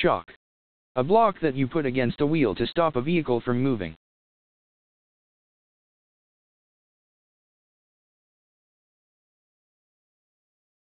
Chock. A block that you put against a wheel to stop a vehicle from moving.